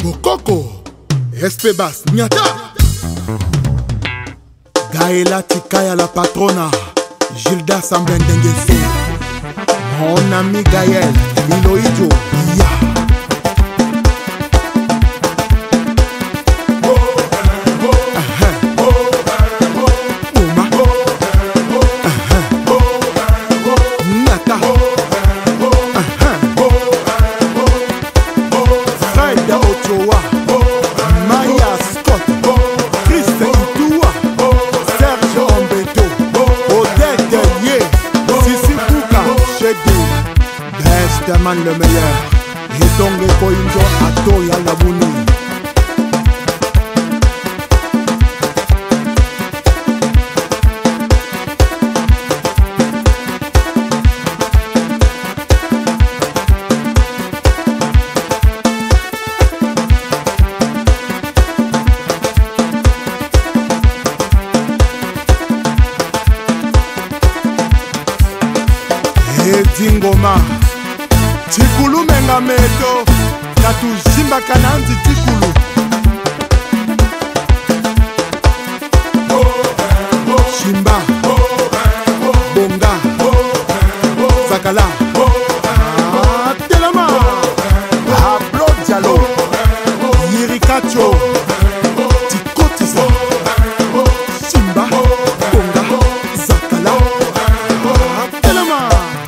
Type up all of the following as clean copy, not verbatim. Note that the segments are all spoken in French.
Bokoko, Espebas, Nyata Gaëla Tikaya la patrona, Gilda Sambendengeso, mon ami Gaël, Miloïdjo, Ya. Man le meilleur et donc Koinjo Ato Yalabuni et Dingoma Tikulu menga meto Tatu Jimba Kananzi Tikulu Shimba Bonga Zakala Telema Ablo Diallo Yirikacho Tikotisa Shimba Bonga Zakala Telema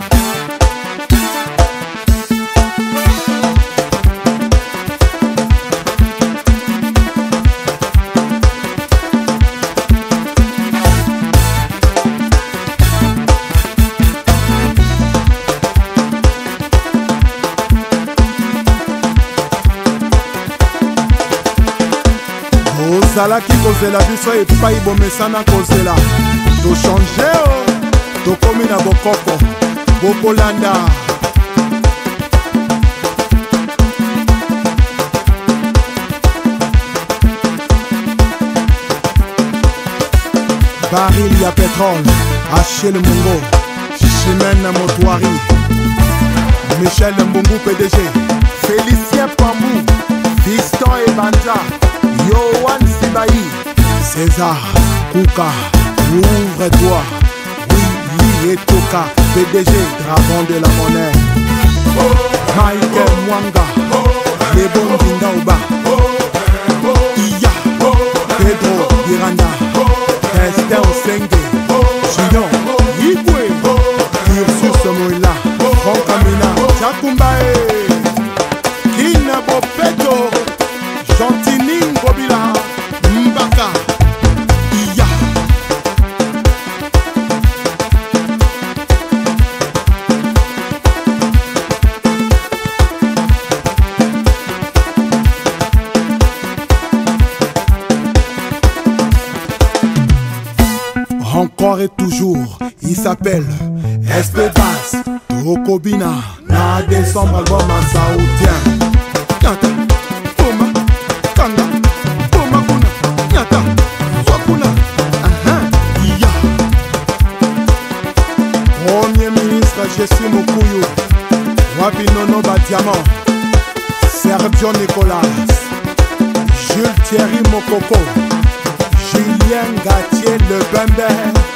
Ozalaki kozela biso epai bomesana kozela tochange tokomi na bokoko bokolanda baril ya pétrole Achille Mungo Chimène Motoari Michel Mbungu PDG Félicien Pambou Fiston Ebanja Yohan Sibaï César Kouka Ouvre-toi Oui, et Toka PDG Dragon de la monnaie Michael Mwanga Lebon Dingaouba Iya Pedro Miranda Esther Osenge Junior Yibwe Ursus Moïla Franck Amina Jakumbae Kina Bopeto Gentini Ngobila Mbaka Iya Encore et toujours, il s'appelle Espebas Tokobina na décembre album en saoudien Nyata, Toma, Kanga, Toma Kuna, Nyata, Wakuna, Iya Premier ministre Jessie Mokuyu Wapi Nono Badiamant Sergio Nicolas Jules Thierry Mokoko Julien Gatier Le Bembe